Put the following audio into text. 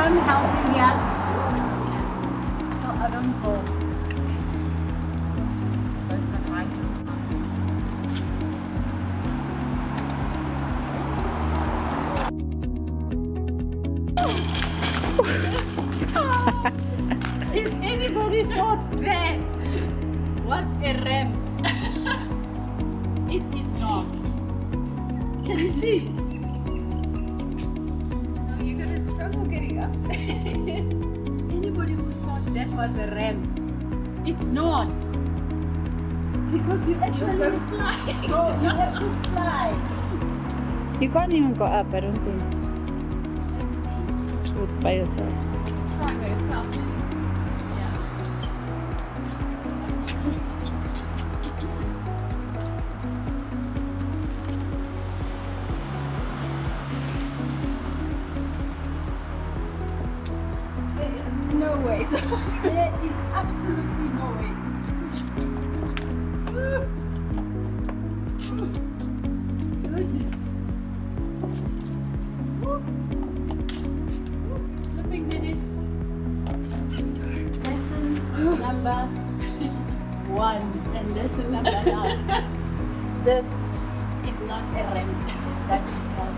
don't help me here, so I don't go. If anybody thought that was a ramp, it is not. Can you see? No, you're gonna struggle getting up. Anybody who thought that was a ramp, it's not. Because you actually fly. go, you have to fly. You can't even go up, I don't think. Do it by yourself. Try by yourself. There is no way. So There is absolutely no way. goodness. Slipping minute. Lesson number 1 and lesson number last. This is not a ramp. That is not